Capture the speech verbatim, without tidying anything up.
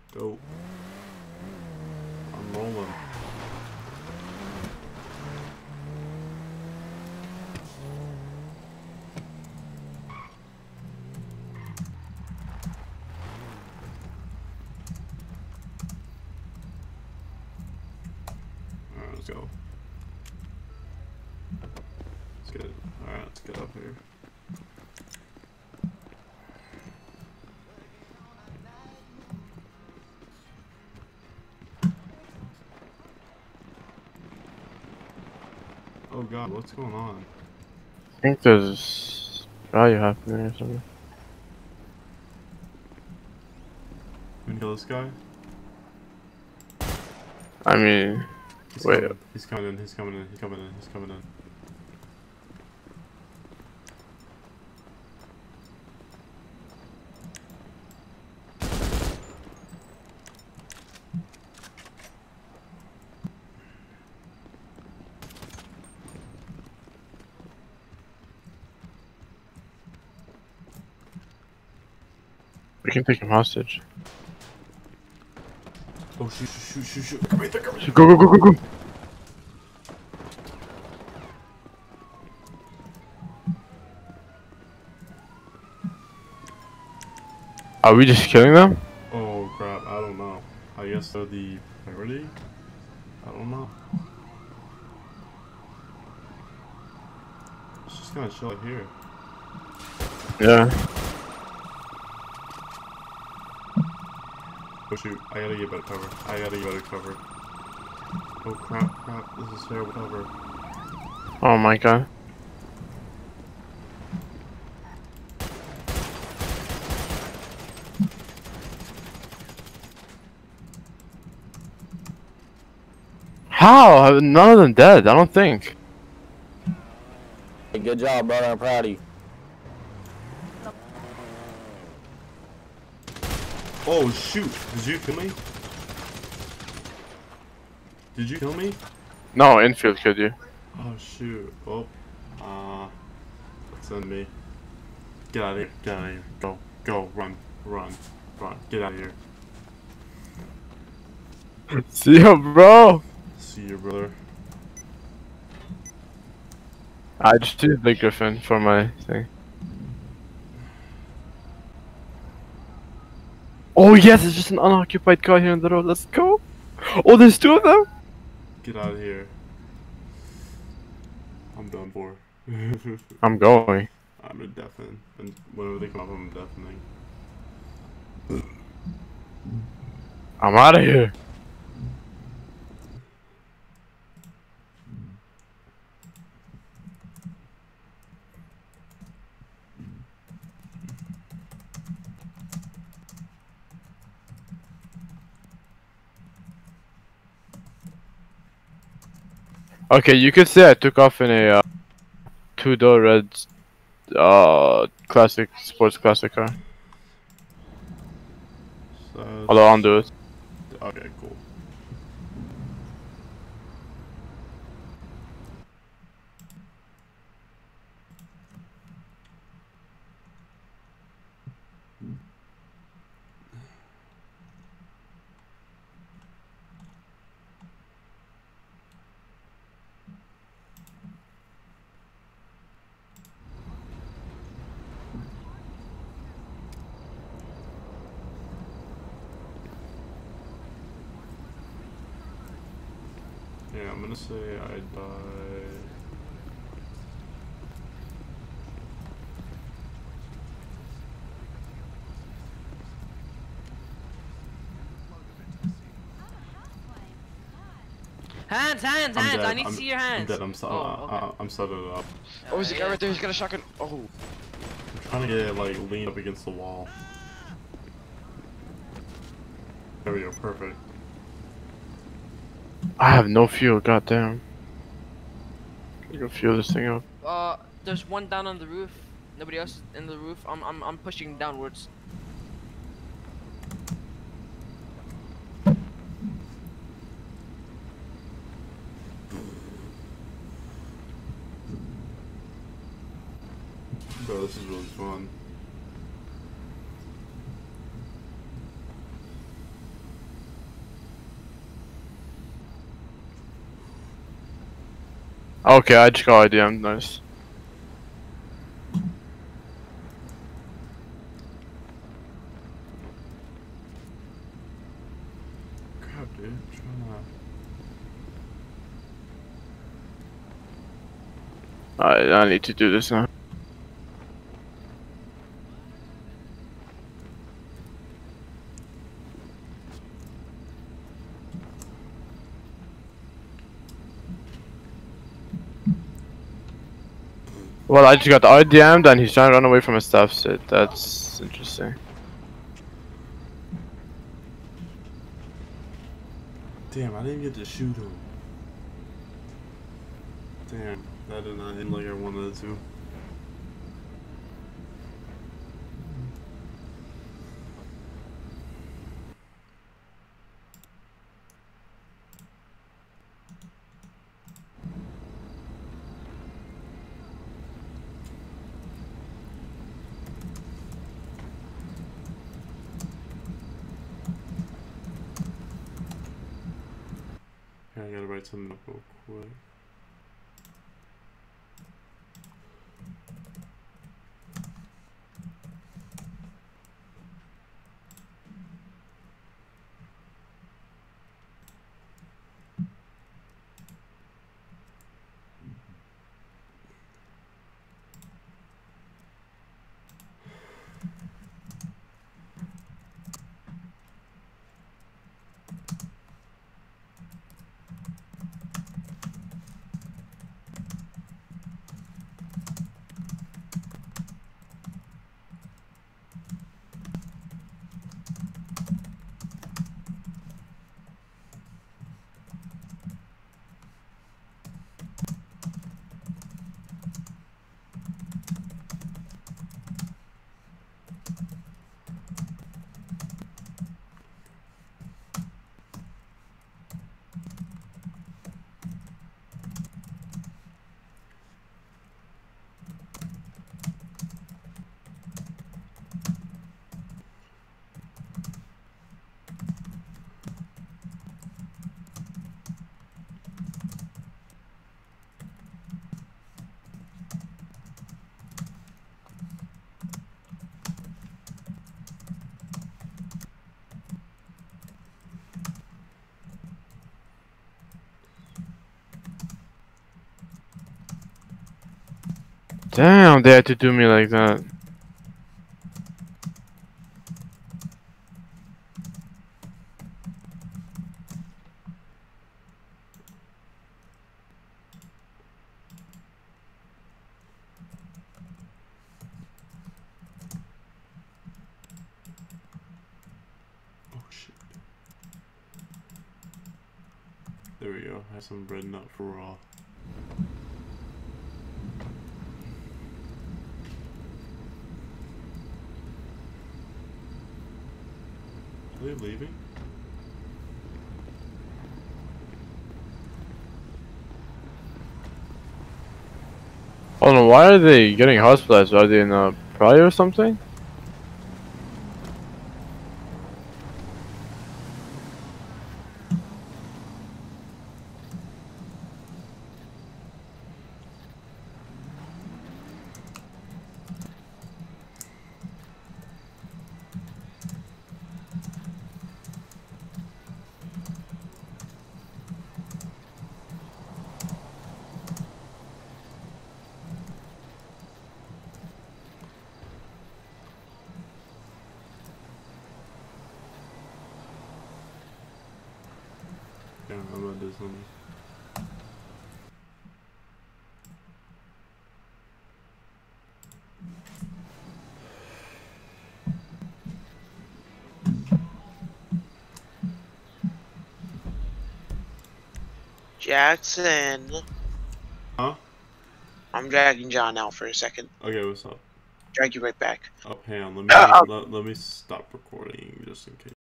Go. I'm rolling. Alright, let's go. Let's get it. Alright, let's get up here. Oh god, what's going on? I think there's value happening or something. Can we kill this guy? I mean, He's wait. coming. He's coming in, he's coming in, he's coming in, he's coming in. We can take him hostage. Oh shoot, shoot, shoot, shoot, come right there, come right there. Go, go, go, go, go! Are we just killing them? Oh crap, I don't know. I guess they're the priority? I don't know. It's just kinda chill out here. Yeah. Oh shoot, I gotta get better cover. I gotta get better cover. Oh crap, crap, this is terrible cover. Oh my god. How? None of them dead, I don't think. Hey, good job, brother. I'm proud of you. Oh shoot, did you kill me? Did you kill me? No, infield killed you. Oh shoot, oh. Uh, that's on me. Get out of here, get out of here. Go, go, run, run, run. Get out of here. See ya, bro! See you, brother. I just used the Griffin for my thing. Oh yes, it's just an unoccupied car here on the road. Let's go! Oh, there's two of them! Get out of here. I'm done for. I'm going. I'm a deafen. And whenever they come up, I'm deafening. I'm out of here. Okay, you could say I took off in a uh, two-door red uh, classic sports classic car. So, Although I'll do it. okay, cool. Yeah, I'm gonna say I died. Hands, hands, I'm hands! dead. I need I'm, to see your I'm hands. dead. I'm so, Oh, okay. uh, I'm setting it up. Oh, there's a guy right there. He's got a shotgun. Oh. I'm trying to get it like leaned up against the wall. There we go. Perfect. I have no fuel, goddamn. I can fuel this thing up. Uh, there's one down on the roof. Nobody else in the roof. I'm, I'm, I'm pushing downwards. Bro, this is really fun. Okay, I just got I D M. Nice. Crap, dude. I'm trying to... Alright, I need to do this now. Well, I just got I D M'd and he's trying to run away from his staff sit. That's interesting. Damn, I didn't get to shoot him. Damn, that did not end like I wanted it to. Okay, I gotta write something up real quick. Damn, they had to do me like that. Oh shit. There we go. I have some bread nut for raw. Are they leaving? Hold on, why are they getting hospitalized? Are they in a prior or something? Yeah, I'm gonna do something. Jackson. Huh? I'm dragging John out for a second. Okay, what's up? Drag you right back. Up, hang on. Let me Uh, let, let me stop recording just in case.